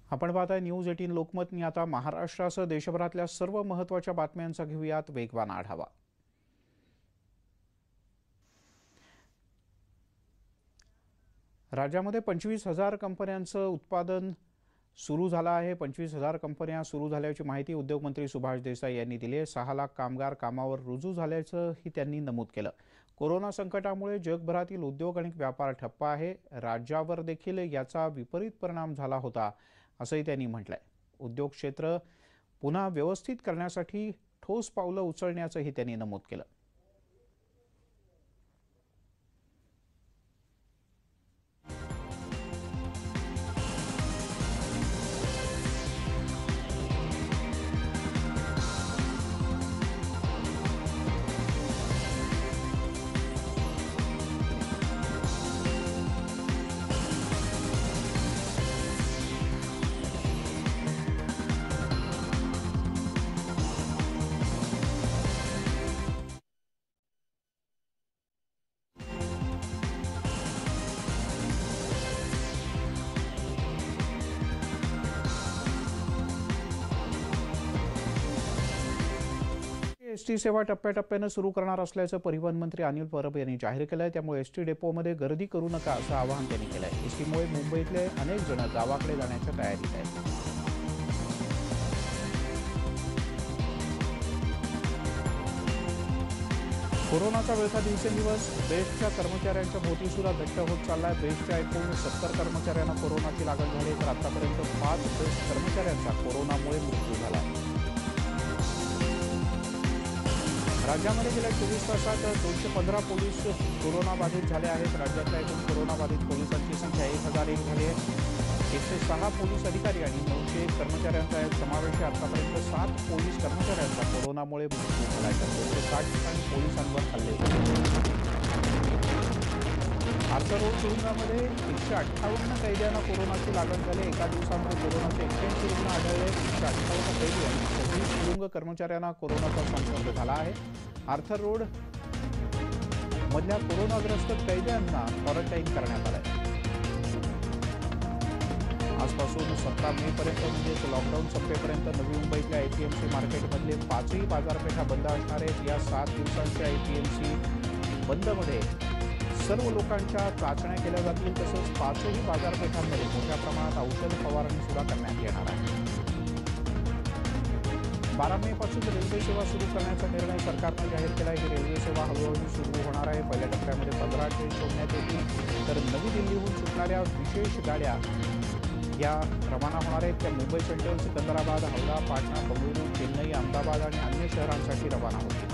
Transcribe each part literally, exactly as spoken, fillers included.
आपण पाहताय न्यूज अठरा लोकमतनी आता महाराष्ट्रासह देशभरातल्या सर्व महत्त्वाच्या बातम्यांचा घेऊयात वेगवान आढावा। राज्यामध्ये पंचवीस हजार कंपन्यांचं उत्पादन सुरू झालं आहे। पंचवीस हजार कंपन्या सुरू झाल्याची माहिती उद्योग मंत्री सुभाष देसाई यांनी दिली आहे। सहा लाख कामगार कामावर रुजू झाल्याचंही त्यांनी नमूद केलं। कोरोना संकटामुळे जगभरातील उद्योग आणि व्यापार ठप्प आहे। राज्यावर देखील याचा विपरीत परिणाम झाला होता असंही त्यांनी म्हटलंय। उद्योग क्षेत्र पुन्हा व्यवस्थित करण्यासाठी ठोस पावलं उचलण्याचंही त्यांनी नमूद केलं। एसटी सेवा टप्प्याटप्प्याने सुरू करणार असल्याचं परिवहन मंत्री अनिल परब यांनी जाहीर केलं आहे। त्यामुळे एसटी डेपोमध्ये गर्दी करू नका असं आवाहन त्यांनी केलं आहे। एसटीमुळे मुंबईतले अनेक जण गावाकडे जाण्याच्या तयारीत आहेत। कोरोनाचा विळखा दिवसेंदिवस बेस्टच्या कर्मचाऱ्यांच्या भोवतीसुद्धा घट्ट होत चाललाय। बेस्टच्या एकूण सत्तर कर्मचाऱ्यांना कोरोनाची लागण झाली तर आतापर्यंत पाच बेस्ट कर्मचाऱ्यांचा कोरोनामुळे मृत्यू झाला आहे। राज्यामध्ये गेल्या चोवीस तासात दोनशे पंधरा पोलीस कोरोना बाधित झाले आहेत। राज्यातल्या एकूण कोरोना बाधित पोलिसांची संख्या एक हजार एक झाली आहे। एकशे सहा पोलीस अधिकारी आणि नऊशे कर्मचाऱ्यांचा समावेश आहे। आतापर्यंत सात पोलीस कर्मचाऱ्यांचा कोरोनामुळे मृत्यू झाला आहे तर दोनशे साठ ठिकाणी पोलिसांवर हल्ले झाले। आर्थर रोड तुरुंगामध्ये एकशे अठ्ठावन्न कैद्यांना कोरोनाची लागण झाली। एका दिवसामध्ये कोरोनाचे एक्क्याऐंशी रुग्ण आढळले। एकशे अठ्ठावन्न कैदी आणि सव्वीस तुरुंग कर्मचाऱ्यांना कोरोनाचा संसर्ग झाला आहे। आर्थर रोड मधल्या कोरोनाग्रस्त कैद्यांना क्वारंटाईन करण्यात आलंय। आजपासून सतरा मे पर्यंत म्हणजेच लॉकडाऊन संपेपर्यंत नवी मुंबईतल्या एपीएमसी मार्केटमधले पाचही बाजारपेठा बंद असणार आहेत। या सात दिवसांच्या एपीएमसी बंदमध्ये सर्व लोकांच्या चाचण्या केल्या जातील। तसंच पाचही बाजारपेठांमध्ये मोठ्या प्रमाणात औषध फवारणी सुद्धा करण्यात येणार आहे। बारा मे पासून रेल्वे सेवा सुरू करण्याचा निर्णय सरकारने जाहीर केला आहे। ही रेल्वे सेवा हळूहळू सुरू होणार आहे। पहिल्या टप्प्यामध्ये पंधरा ट्रेन सोडण्यात येतील तर नवी दिल्लीहून सुटणाऱ्या विशेष गाड्या या रवाना होणार आहेत। त्या मुंबई सेंट्रल, सिकंदराबाद, हावडा, पाटणा, बंगळुरू, चेन्नई, अहमदाबाद आणि अन्य शहरांसाठी रवाना होतील।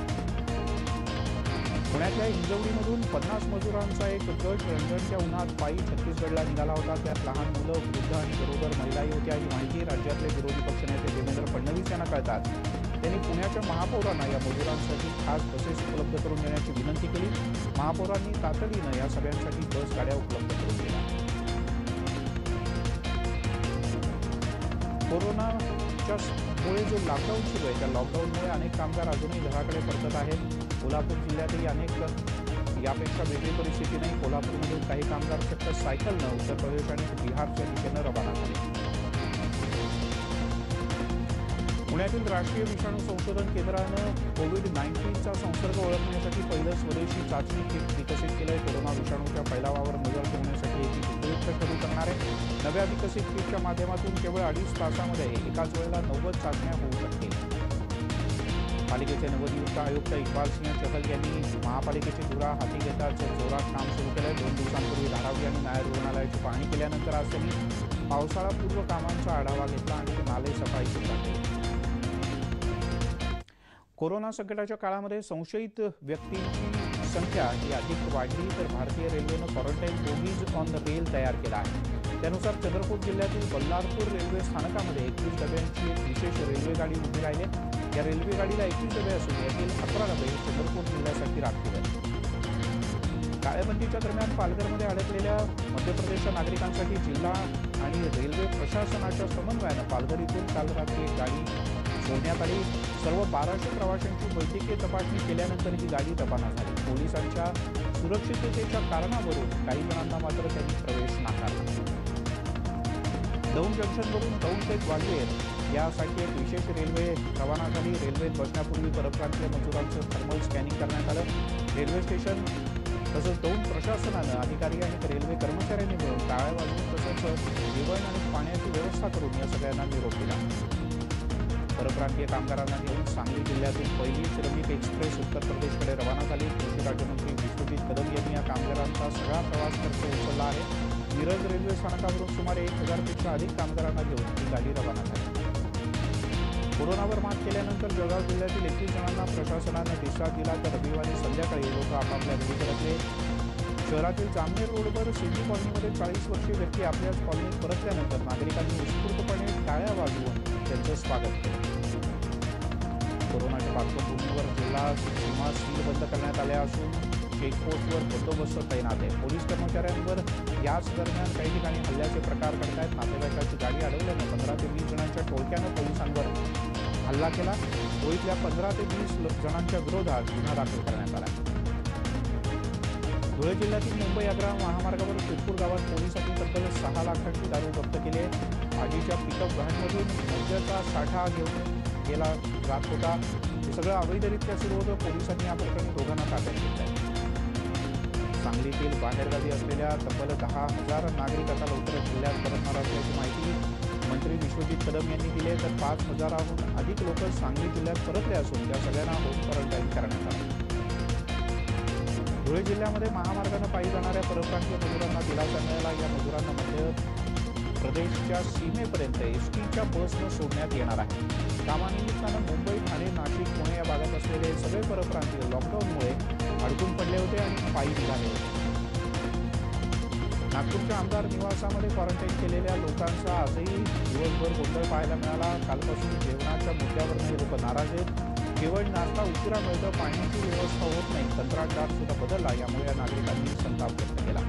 पुण्यातल्या हिंजवडीमधून पन्नास मजुरांचा एक गट रंजनच्या उन्हात पायी छत्तीसगडला निघाला होता। त्यात लहान मुलं, वृद्ध आणि गरोदर महिलाही होत्या। ही माहिती राज्यातले विरोधी पक्षनेते देवेंद्र फडणवीस यांना कळताच त्यांनी पुण्याच्या महापौरांना या मजुरांसाठी खास बसेस उपलब्ध करून देण्याची विनंती केली। महापौरांनी तातडीनं या सगळ्यांसाठी बस गाड्या उपलब्ध करून दिल्या। कोरोनाच्यामुळे जो लॉकडाऊन सुरू आहे त्या लॉकडाऊनमुळे अनेक कामगार अजूनही घराकडे परतत आहेत। कोल्हापूर जिल्ह्यातही अनेक यापेक्षा वेगळी परिस्थिती नाही। कोल्हापूरमधून काही कामगार चक्क सायकलनं उत्तर प्रदेश आणि बिहारच्या दिशेनं रवाना झाले। पुण्यातील राष्ट्रीय विषाणू संशोधन केंद्रानं कोविड नाईन्टीनचा संसर्ग ओळखण्यासाठी पहिलं स्वदेशी चाचणी किट विकसित केलंय। कोरोना विषाणूच्या फैलावावर नजर ठेवण्यासाठी एक उपयुक्त ठरू करणार आहे। नव्या विकसित किटच्या माध्यमातून केवळ अडीच तासामध्ये एकाच वेळेला नव्वद चाचण्या होऊ शकतील। पालिकेचे नवनियुक्त आयुक्त इक्बाल सिंह चहल यांनी महापालिकेची धुरा हाती घेताच जोरात काम सुरू केलंय। दोन दिवसांपूर्वी धारावी आणि नायर रुग्णालयाची पाहणी केल्यानंतर आज त्यांनी पावसाळापूर्व कामांचा आढावा घेतला आणि नाले सफाई सुरू केली। कोरोना संकटाच्या काळामध्ये संशयित व्यक्तींची संख्या ही अधिक वाढली तर भारतीय रेल्वेनं quarantine bogies on the rail तयार केला आहे। त्यानुसार चंद्रपूर जिल्ह्यातील बल्लारपूर रेल्वे स्थानकामध्ये एकवीस डब्यांची एक विशेष रेल्वे गाडी उभी राहिली आहे। या रेल्वे गाडीला एकवीस डबे असून यातील अकरा डबे चंद्रपूर जिल्ह्यासाठी राखीव आहेत। टाळेबंदीच्या दरम्यान पालघरमध्ये अडकलेल्या मध्य प्रदेशच्या नागरिकांसाठी जिल्हा आणि रेल्वे प्रशासनाच्या समन्वयानं पालघर इथून काल रात्री एक गाडी सोडण्यात आली। सर्व बाराशे प्रवाशांची वैद्यकीय तपासणी केल्यानंतर ही गाडी रवाना झाली। पोलिसांच्या सुरक्षिततेच्या कारणावरून काही जणांना मात्र त्यांनी प्रवेश नाकारला। दौंड जंक्शनवरून दौंड ते ग्वाल्हेर यासाठी एक विशेष रेल्वे रवाना झाली। रेल्वेत बसण्यापूर्वी परप्रांतीय मजुरांचं थर्मल स्कॅनिंग करण्यात आलं। रेल्वे स्टेशन तसंच दौंड प्रशासनानं अधिकारी आणि रेल्वे कर्मचाऱ्यांनी मिळून टाळ्या वाजवून तसंच जेवण आणि पाण्याची व्यवस्था करून या सगळ्यांना निरोप दिला। परप्रांतीय कामगारांना घेऊन सांगली जिल्ह्यातून पहिली श्रमिक एक्सप्रेस उत्तर प्रदेशकडे रवाना झाली। कृषी राज्यमंत्री विश्वजित कदम यांनी या कामगारांचा सगळा प्रवास खर्च उचलला आहे। मिरज रेल्वे स्थानकावरून सुमारे एक हजार पेक्षा अधिक कामगारांना घेऊन ही गाडी रवाना झाली। कोरोनावर मात केल्यानंतर जळगाव जिल्ह्यातील एकवीस जणांना प्रशासनानं डिस्चार्ज दिला, तर रविवारी संध्याकाळी लोक आपापल्या घरी परतले। शहरातील जामनेर रोडवर सिंधी कॉलनीमध्ये चाळीस वर्षीय व्यक्ती आपल्याच कॉलनीत परतल्यानंतर नागरिकांनी उत्स्फूर्तपणे टाळ्या वाजवून त्यांचं स्वागत केलं। कोरोनाच्या पार्श्वभूमीवर जिल्हा सीमा सील बंद करण्यात आल्या असून चेकपोस्टवर बंदोबस्त तैनात आहे। पोलीस कर्मचाऱ्यांवर याच दरम्यान काही ठिकाणी हल्ल्याचे प्रकार घडतायत। नातेवाईकाची गाडी अडवल्यानं पंधरा ते वीस जणांच्या टोळक्यानं पोलिसांवर हल्ला केला। होळीतल्या पंधरा ते वीस जणांच्या विरोधात गुन्हा दाखल करण्यात आला। धुळे जिल्ह्यातील मुंबई आग्रा महामार्गावर शिरपूर गावात पोलिसांनी तब्बल सहा लाखांची दारू जप्त केली आहे। आजीच्या पिकअप व्हॅनमधून मद्याचा साठा घेऊन गेला जात होता। हे सगळं अवैधरित्या सुरू होतं। पोलिसांनी या प्रकरणी दोघांना ताब्यात घेतलंय। सांगलीतील बाहेरगावी असलेल्या तब्बल दहा हजार नागरिक आता लवकरच जिल्ह्यात परतणार असल्याची माहिती मंत्री विश्वजित कदम यांनी दिली आहे। तर पाच हजाराहून अधिक लोक सांगली जिल्ह्यात परतले असून त्या सगळ्यांना होम क्वारंटाईन करण्यात आलं। धुळे जिल्ह्यामध्ये महामार्गानं पायी जाणाऱ्या परप्रांतीय मजुरांना दिलासा मिळाला। या मजुरांना मध्य प्रदेशच्या सीमेपर्यंत एस टीच्या बसनं सोडण्यात येणार आहे। कामानिमित्तानं मुंबई, ठाणे, नाशिक, पुणे या भागात असलेले सगळे परप्रांतीय लॉकडाऊनमुळे अडकून पडले होते आणि पायी निघाले होते। नागपूरच्या आमदार निवासामध्ये क्वारंटाईन केलेल्या लोकांचा आजही दिवसभर गोंधळ पाहायला मिळाला। कालपासून जेवणाच्या मुद्द्यावर हे लोक नाराज आहेत। जेवण नाश्ता उशिरा मिळतं, पाण्याची व्यवस्था होत नाही, कंत्राटदार सुद्धा बदलला, यामुळे या नागरिकांनी संताप व्यक्त केला।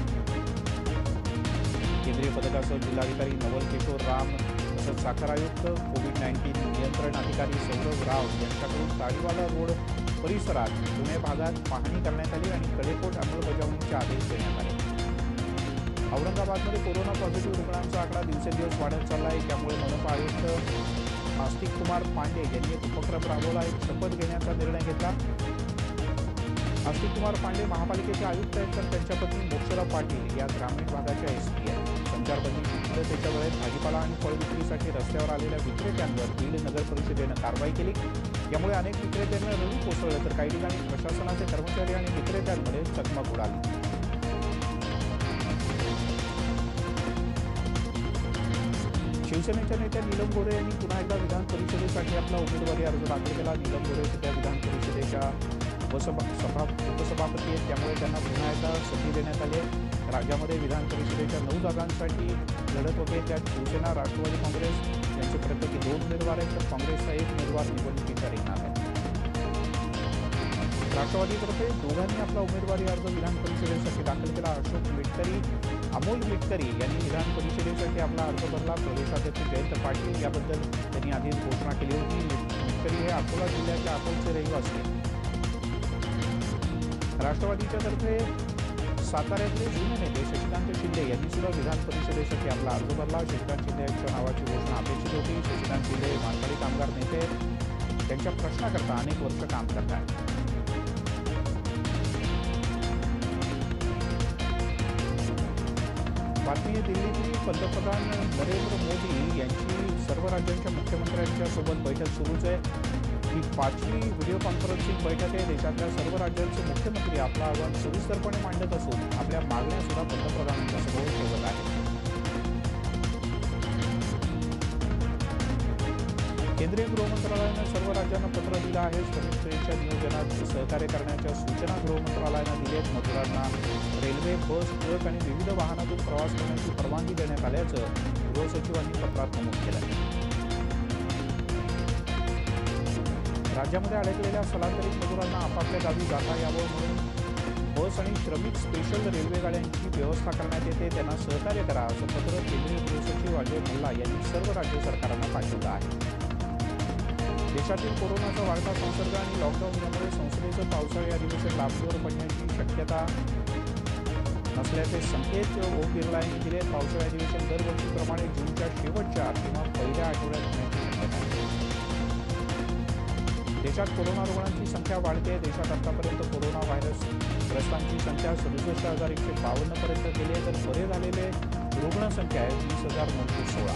केंद्रीय पथकासह जिल्हाधिकारी नवल किशोर राम तसंच साखर आयुक्त, कोविड नाईन्टीन नियंत्रण अधिकारी सौरभ राव यांच्याकडून ताडीवाला रोड परिसरात पुणे भागात पाहणी करण्यात आली आणि कडेकोट अंमलबजावणीचे आदेश देण्यात आले। औरंगाबादमध्ये कोरोना पॉझिटिव्ह रुग्णांचा आकडा दिवसेंदिवस वाढत चालला आहे। त्यामुळे मनपा आयुक्त आस्तिक कुमार पांडे यांनी एक उपक्रम राबवला, एक शपथ घेण्याचा निर्णय घेतला। आस्तिक कुमार पांडे महापालिकेचे आयुक्त आहेत, तर त्यांच्या पत्नी मोक्षदा पाटील या ग्रामीण भागाच्या एस पी आहेत। संचारबंदी शिथिलतेच्या वेळेत भाजीपाला आणि फळ विक्रीसाठी रस्त्यावर आलेल्या विक्रेत्यांवर बीड नगर परिषदेनं कारवाई केली। यामुळे अनेक विक्रेत्यांना रडू कोसळलं, तर काही ठिकाणी प्रशासनाचे कर्मचारी आणि विक्रेत्यांमध्ये चकमक उडाली। शिवसेनेच्या नेत्या नीलम गोरे यांनी पुन्हा एकदा विधान परिषदेसाठी आपला उमेदवारी अर्ज दाखल केला। नीलम गोरे सध्या विधान परिषदेच्या उपसभा उपसभापती आहेत, त्यामुळे त्यांना पुन्हा एकदा संधी देण्यात आली आहे। राज्यामध्ये विधान परिषदेच्या नऊ जागांसाठी लढत होते, त्यात शिवसेना, राष्ट्रवादी काँग्रेस यांचे प्रत्येकी दोन उमेदवार आहेत, तर काँग्रेसचा एक उमेदवार निवडणुकीच्या रिंगणात आहे। राष्ट्रवादीतर्फे दोघांनी आपला उमेदवारी अर्ज विधान परिषदेसाठी दाखल केला। अशोक मिटकरी, अमोल मिटकरी यांनी विधान परिषदेसाठी आपला अर्ज भरला। प्रदेशाध्यक्ष जयंत पाटील याबद्दल त्यांनी आधीच घोषणा केली होती। मिटकरी हे अकोला जिल्ह्याच्या अकोलचे रहिवासी आहेत। राष्ट्रवादीच्या तर्फे साताऱ्यातले जुने नेते शशिकांत शिंदे यांनी सुद्धा विधान परिषदेसाठी आपला अर्ज भरला। शशिकांत शिंदे यांच्या नावाची घोषणा अपेक्षित होती। शशिकांत शिंदे मारवाडी कामगार नेते, त्यांच्या प्रश्नाकरता अनेक वर्ष काम करतात। बातमी आहे दिल्लीतील पंतप्रधान नरेंद्र मोदी यांची सर्व राज्यांच्या मुख्यमंत्र्यांच्या सोबत बैठक सुरूच आहे। ही पाचवी व्हिडिओ कॉन्फरन्सिंग बैठक आहे। देशातल्या सर्व राज्यांचे मुख्यमंत्री आपला अहवाल सविस्तरपणे मांडत असून आपल्या मागण्या सुद्धा पंतप्रधानांच्या समोर ठेवत आहेत। केंद्रीय गृहमंत्रालयानं सर्व राज्यांना पत्र दिलं आहे। श्रमिक ट्रेनच्या नियोजनात सहकार्य करण्याच्या सूचना गृहमंत्रालयानं दिल्या आहेत। मजुरांना रेल्वे, बस, ट्रक आणि विविध वाहनातून प्रवास करण्याची परवानगी देण्यात आल्याचं गृहसचिवांनी पत्रात नमूद केलं आहे। राज्यामध्ये अडकलेल्या स्थलांतरित मजुरांना आपापल्या गावी जाता यावं म्हणून बस आणि श्रमिक स्पेशल रेल्वे गाड्यांची व्यवस्था करण्यात येते, त्यांना सहकार्य करा असं पत्र केंद्रीय गृहसचिव अजय भल्ला यांनी सर्व राज्य सरकारांना पाठवलं आहे। देशातील कोरोनाचा वाढता संसर्ग आणि लॉकडाऊन यामुळे संसदेचं पावसाळी अधिवेशन लांबणीवर पडण्याची शक्यता नसल्याचे संकेत ओम बिर्ला यांनी दिले। पावसाळी अधिवेशन दरवर्षीप्रमाणे जूनच्या देशात कोरोना रुग्णांची संख्या वाढते. देशात आतापर्यंत कोरोना व्हायरस ग्रस्तांची संख्या सदुसष्ट हजार एकशे बावन्न पर्यंत गेली आहे, तर बरे झालेले रुग्णसंख्या आहे वीस हजार नऊशे सोळा.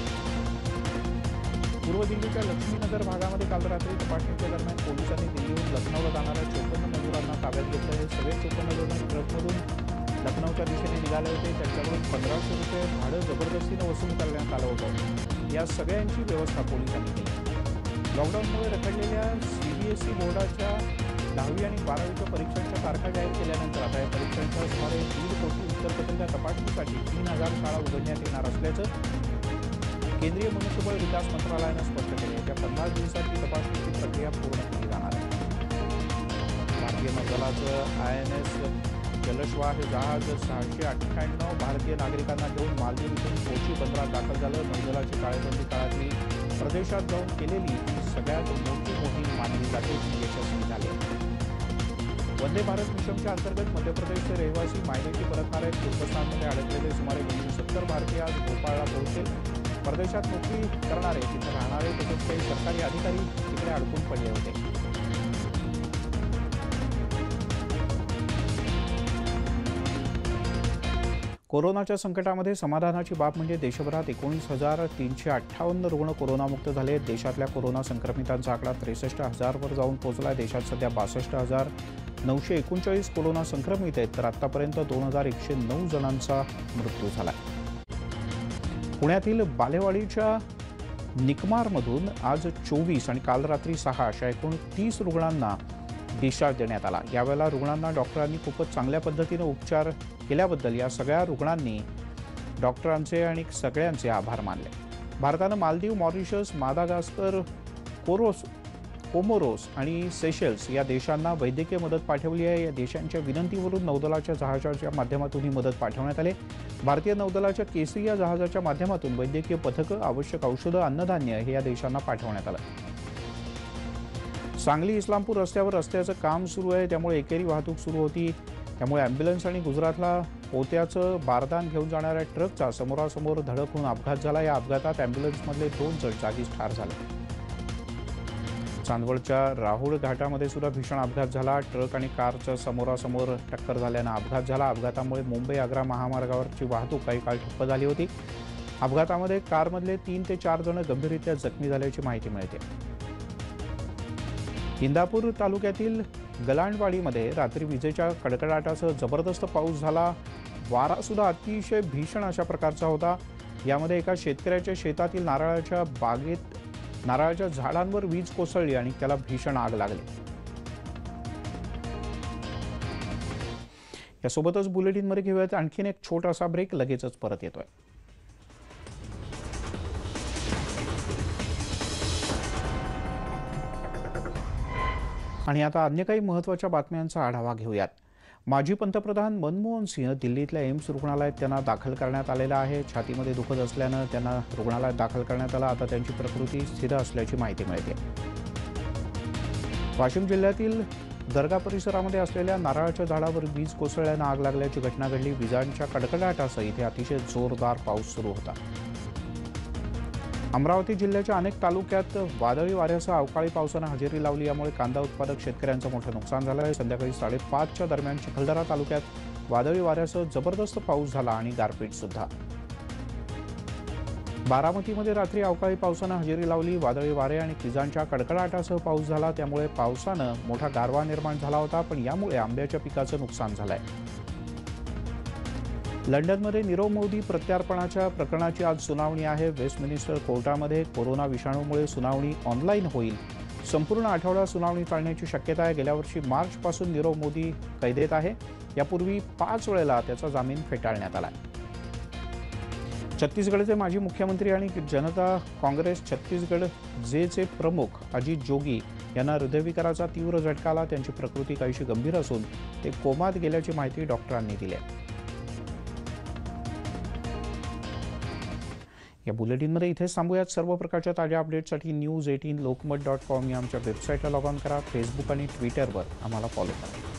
पूर्व दिल्लीच्या लक्ष्मीनगर भागामध्ये काल रात्री तपासणीच्या दरम्यान पोलिसांनी दिल्लीहून लखनौला जाणाऱ्या चोपन्न मजुरांना ताब्यात घेतलं. हे सगळे चोपन्न जण ट्रकमधून लखनौच्या दिशेने निघाले होते. त्यांच्याकडून पंधराशे रुपये भाडं जबरदस्तीनं वसूल करण्यात आलं होतं. या सगळ्यांची व्यवस्था पोलिसांनी केली. लॉकडाऊनमुळे रखडलेल्या सीबीएसई बोर्डाच्या दहावी आणि बारावीच्या परीक्षांच्या तारखा जाहीर केल्यानंतर आता या परीक्षांच्या सुमारे दीड कोटी उत्तरपत्रिका तपासणीसाठी तीन हजार शाळा उघडण्यात येणार असल्याचं केंद्रीय मनुष्यबळ विकास मंत्रालयानं स्पष्ट केले. येत्या पन्नास दिवसात ही तपासणीची प्रक्रिया पूर्ण केली जाणार आहे. भारतीय नौदलाचं आय एन एस जलश्वा हे जहाज सहाशे अठ्ठ्याण्णव भारतीय नागरिकांना घेऊन मालदीव इथून कोची बंदरात दाखल झालं. नौदलाची टाळेबंदी काळातली प्रदेशात जाऊन केलेली ही सगळ्यात मोठी मोहीम मानली जाते, जी यशस्वी झाली. वंदे भारत मिशनच्या अंतर्गत मध्य प्रदेशचे रहिवासी मायदेशी परतणार आहेत. तुर्कस्तानमध्ये अडकलेले सुमारे दोनशे सत्तर भारतीय आज भोपाळला पोहोचतील. परदेशात नोकरी करणारे, तिथे राहणारे तसंच काही सरकारी अधिकारी तिकडे अडकून पडले होते. कोरोनाच्या संकटामध्ये समाधानाची बाब म्हणजे देशभरात एकोणीस हजार तीनशे अठ्ठावन्न रुग्ण कोरोनामुक्त झाले. देशातल्या कोरोना संक्रमितांचा आकडा त्रेसष्ट हजारवर जाऊन पोहोचला. देशात सध्या बासष्ट हजार नऊशे एकोणचाळीस कोरोना संक्रमित आहेत, तर आतापर्यंत दोन हजार एकशे नऊ जणांचा मृत्यू झाला. पुण्यातील बालेवाडीच्या निकमारमधून आज चोवीस आणि काल रात्री सहा अशा एकूण तीस रुग्णांना डिस्चार्ज देण्यात आला. यावेळेला रुग्णांना डॉक्टरांनी खूपच चांगल्या पद्धतीने उपचार केल्याबद्दल या सगळ्या रुग्णांनी डॉक्टरांचे आणि सगळ्यांचे आभार मानले. भारतानं मालदीव, मॉरिशस, मादागास्कर, कोरोस कोमोरोस आणि सेशेल्स या देशांना वैद्यकीय मदत पाठवली आहे. या देशांच्या विनंतीवरून नौदलाच्या जहाजाच्या माध्यमातून ही मदत पाठवण्यात आली. भारतीय नौदलाच्या केसरी या जहाजाच्या माध्यमातून वैद्यकीय पथकं, आवश्यक औषधं, अन्नधान्य हे या देशांना पाठवण्यात आलं. सांगली इस्लामपूर रस्त्यावर रस्त्याचं काम सुरू आहे, त्यामुळे एकेरी वाहतूक सुरू होती. त्यामुळे ॲम्ब्युलन्स आणि गुजरातला पोत्याचं बारदान घेऊन जाणाऱ्या ट्रकचा समोरासमोर धडक होऊन अपघात झाला. या अपघातात ॲम्ब्युलन्समधले दोन जण जागीच ठार झाले. चांदवडच्या राहुळ घाटामध्ये सुद्धा भीषण अपघात झाला. ट्रक आणि कारच्या समोरासमोर टक्कर झाल्यानं अपघात झाला. अपघातामुळे मुंबई आग्रा महामार्गावरची वाहतूक काही काळ ठप्प झाली होती. अपघातामध्ये कारमधले तीन ते चार जण गंभीररित्या जखमी झाल्याची माहिती मिळते. इंदापूर तालुक्यातील गलांडवाडीमध्ये रात्री विजेच्या कडकडाटासह जबरदस्त पाऊस झाला. वारा सुद्धा अतिशय भीषण अशा प्रकारचा होता. यामध्ये एका शेतकऱ्याच्या शेतातील नारळाच्या बागेत नारळाच्या झाडांवर वीज कोसळली आणि त्याला भीषण आग लागली. यासोबतच बुलेटिनमध्ये घेऊयात आणखीन एक छोटासा ब्रेक, लगेचच परत येतोय. आणि आता अन्य काही महत्त्वाच्या बातम्यांचा आढावा घेऊयात. माजी पंतप्रधान मनमोहन सिंह दिल्लीतल्या एम्स रुग्णालयात त्यांना दाखल करण्यात आलेला आहे. छातीमध्ये दुखत असल्यानं त्यांना रुग्णालयात दाखल करण्यात आलं. आता त्यांची प्रकृती स्थिर असल्याची माहिती मिळते. वाशिम जिल्ह्यातील दर्गा परिसरामध्ये असलेल्या नारळाच्या झाडावर वीज कोसळल्यानं आग लागल्याची घटना घडली. विजांच्या कडकडाटासह इथे अतिशय जोरदार पाऊस सुरू होता. अमरावती जिल्ह्याच्या अनेक तालुक्यात वादळी वाऱ्यासह अवकाळी पावसानं हजेरी लावली. यामुळे कांदा उत्पादक शेतकऱ्यांचं मोठं नुकसान झालं आहे. संध्याकाळी साडेपाचच्या दरम्यान चिखलदरा तालुक्यात वादळी वाऱ्यासह जबरदस्त पाऊस झाला आणि गारपीट सुद्धा. बारामतीमध्ये रात्री अवकाळी पावसानं हजेरी लावली. वादळी वारे आणि विजांच्या कडकडाटासह पाऊस झाला. त्यामुळे पावसानं मोठा गारवा निर्माण झाला होता, पण यामुळे आंब्याच्या पिकाचं नुकसान झालंय. लंडनमध्ये नीरव मोदी प्रत्यार्पणाच्या प्रकरणाची आज सुनावणी आहे. वेस्टमिनिस्टर कोर्टामध्ये कोरोना विषाणूमुळे सुनावणी ऑनलाईन होईल. संपूर्ण आठवडा सुनावणी चालण्याची शक्यता आहे. गेल्या वर्षी मार्चपासून नीरव मोदी कैदेत आहे. यापूर्वी पाच वेळेला त्याचा जामीन फेटाळण्यात आला. छत्तीसगडचे माजी मुख्यमंत्री आणि जनता काँग्रेस छत्तीसगड जेचे प्रमुख अजित जोगी यांना हृदयविकाराचा तीव्र झटका आला. त्यांची प्रकृती काहीशी गंभीर असून ते कोमात गेल्याची माहिती डॉक्टरांनी दिली आहे. या बुलेटिनमध्ये इथेच थांबूयात. सर्व प्रकारच्या ताज्या अपडेट्ससाठी news eighteen Lokmat dot com या आमच्या वेबसाईटला लॉग ऑन करा. फेसबुक आणि ट्विटरवर आम्हाला फॉलो करा.